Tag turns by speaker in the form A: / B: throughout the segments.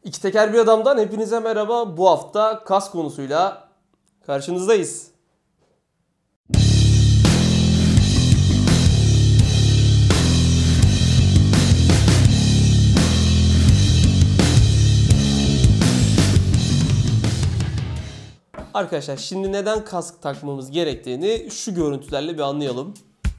A: İki Teker Bir Adam'dan hepinize merhaba. Bu hafta kask konusuyla karşınızdayız. Arkadaşlar şimdi neden kask takmamız gerektiğini şu görüntülerle bir anlayalım.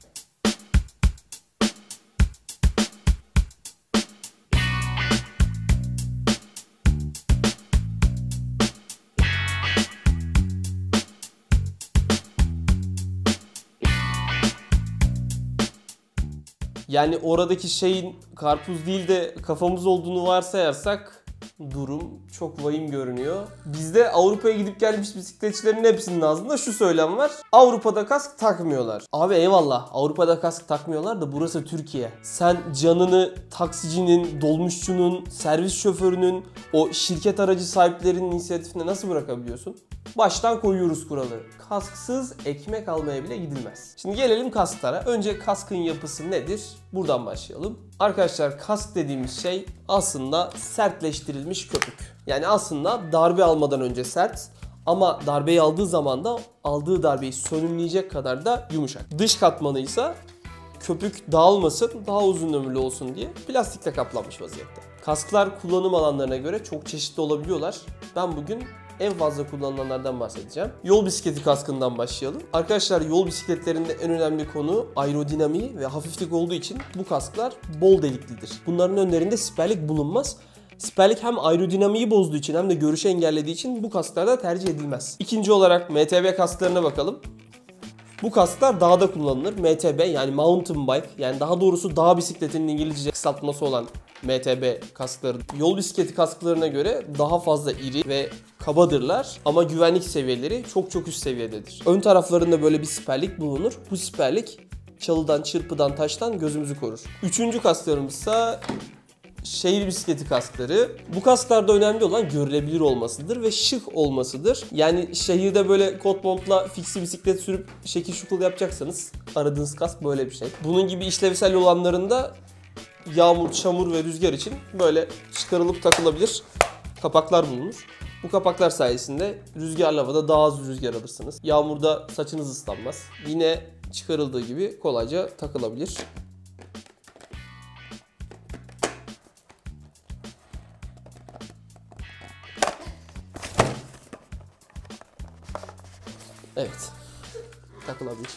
A: Yani oradaki şeyin karpuz değil de kafamız olduğunu varsayarsak durum çok vahim görünüyor. Bizde Avrupa'ya gidip gelmiş bisikletçilerin hepsinin ağzında şu söylem var. Avrupa'da kask takmıyorlar. Abi eyvallah, Avrupa'da kask takmıyorlar da burası Türkiye. Sen canını taksicinin, dolmuşçunun, servis şoförünün, o şirket aracı sahiplerinin inisiyatifine nasıl bırakabiliyorsun? Baştan koyuyoruz kuralı. Kasksız ekmek almaya bile gidilmez. Şimdi gelelim kasklara. Önce kaskın yapısı nedir? Buradan başlayalım. Arkadaşlar kask dediğimiz şey aslında sertleştirilmiş köpük. Yani aslında darbe almadan önce sert ama darbeyi aldığı zaman da aldığı darbeyi sönümleyecek kadar da yumuşak. Dış katmanı ise köpük dağılmasın, daha uzun ömürlü olsun diye plastikle kaplanmış vaziyette. Kasklar kullanım alanlarına göre çok çeşitli olabiliyorlar. Ben bugün en fazla kullanılanlardan bahsedeceğim. Yol bisikleti kaskından başlayalım. Arkadaşlar yol bisikletlerinde en önemli konu aerodinamiği ve hafiflik olduğu için bu kasklar bol deliklidir. Bunların önlerinde siperlik bulunmaz. Siperlik hem aerodinamiği bozduğu için hem de görüşü engellediği için bu kasklarda tercih edilmez. İkinci olarak MTB kasklarına bakalım. Bu kasklar dağda kullanılır. MTB yani mountain bike, yani daha doğrusu dağ bisikletinin İngilizce kısaltması olan MTB kaskları yol bisikleti kasklarına göre daha fazla iri ve kabadırlar ama güvenlik seviyeleri çok üst seviyededir. Ön taraflarında böyle bir siperlik bulunur. Bu siperlik çalıdan, çırpıdan, taştan gözümüzü korur. Üçüncü kasklarımız ise şehir bisikleti kaskları. Bu kasklarda önemli olan görülebilir olmasıdır ve şık olmasıdır. Yani şehirde böyle kot montla fiksi bisiklet sürüp şekil şukul yapacaksanız aradığınız kask böyle bir şey. Bunun gibi işlevsel olanlarında yağmur, çamur ve rüzgar için böyle çıkarılıp takılabilir kapaklar bulunur. Bu kapaklar sayesinde rüzgarlı havada daha az rüzgar alırsınız. Yağmurda saçınız ıslanmaz. Yine çıkarıldığı gibi kolayca takılabilir. Evet, takılabilir.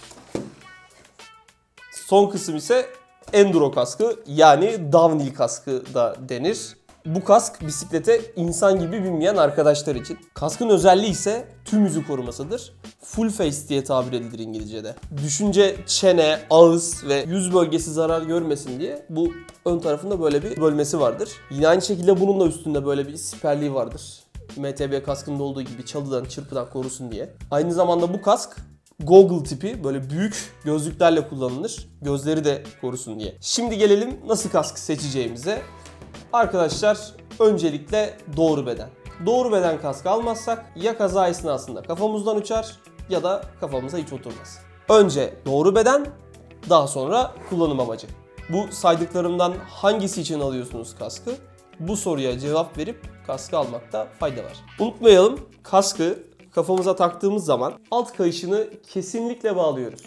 A: Son kısım ise enduro kaskı, yani downhill kaskı da denir. Bu kask bisiklete insan gibi binmeyen arkadaşlar için. Kaskın özelliği ise tüm yüzü korumasıdır. Full face diye tabir edilir İngilizce'de. Düşünce, çene, ağız ve yüz bölgesi zarar görmesin diye bu ön tarafında böyle bir bölmesi vardır. Yine aynı şekilde bunun da üstünde böyle bir siperliği vardır. MTB kaskında olduğu gibi çalıdan, çırpıdan korusun diye. Aynı zamanda bu kask goggle tipi, böyle büyük gözlüklerle kullanılır. Gözleri de korusun diye. Şimdi gelelim nasıl kask seçeceğimize. Arkadaşlar öncelikle doğru beden. Doğru beden kask almazsak ya kaza esnasında kafamızdan uçar ya da kafamıza hiç oturmaz. Önce doğru beden, daha sonra kullanım amacı. Bu saydıklarımdan hangisi için alıyorsunuz kaskı? Bu soruya cevap verip kaskı almakta fayda var. Unutmayalım, kaskı kafamıza taktığımız zaman alt kayışını kesinlikle bağlıyoruz.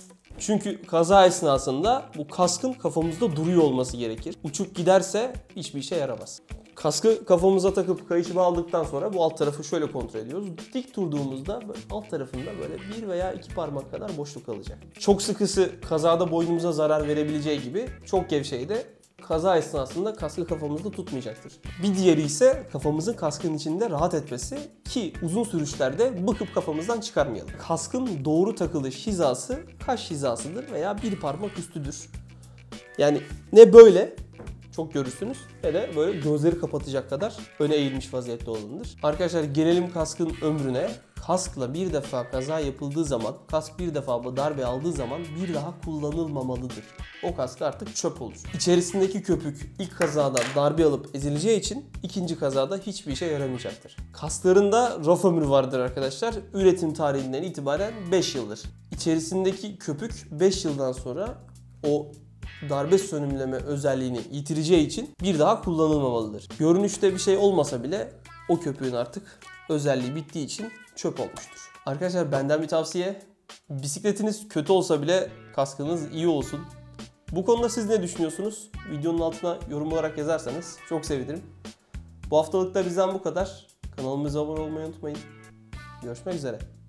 A: Çünkü kaza esnasında bu kaskın kafamızda duruyor olması gerekir. Uçup giderse hiçbir işe yaramaz. Kaskı kafamıza takıp kayışı bağladıktan sonra bu alt tarafı şöyle kontrol ediyoruz. Dik durduğumuzda alt tarafında böyle bir veya iki parmak kadar boşluk kalacak. Çok sıkısı kazada boynumuza zarar verebileceği gibi çok gevşeği de kaza esnasında kaskı kafamızda tutmayacaktır. Bir diğeri ise kafamızın kaskın içinde rahat etmesi ki uzun sürüşlerde bıkıp kafamızdan çıkarmayalım. Kaskın doğru takılış hizası kaş hizasıdır veya bir parmak üstüdür. Yani ne böyle çok görürsünüz ne de böyle gözleri kapatacak kadar öne eğilmiş vaziyette olanıdır. Arkadaşlar gelelim kaskın ömrüne. Kaskla bir defa kaza yapıldığı zaman, kask bir defa darbe aldığı zaman bir daha kullanılmamalıdır. O kask artık çöp olur. İçerisindeki köpük ilk kazada darbe alıp ezileceği için ikinci kazada hiçbir işe yaramayacaktır. Kaskların da raf ömrü vardır arkadaşlar. Üretim tarihinden itibaren 5 yıldır. İçerisindeki köpük 5 yıldan sonra o darbe sönümleme özelliğini yitireceği için bir daha kullanılmamalıdır. Görünüşte bir şey olmasa bile o köpüğün artık özelliği bittiği için çöp olmuştur. Arkadaşlar benden bir tavsiye. Bisikletiniz kötü olsa bile kaskınız iyi olsun. Bu konuda siz ne düşünüyorsunuz? Videonun altına yorum olarak yazarsanız çok sevinirim. Bu haftalık da bizden bu kadar. Kanalımıza abone olmayı unutmayın. Görüşmek üzere.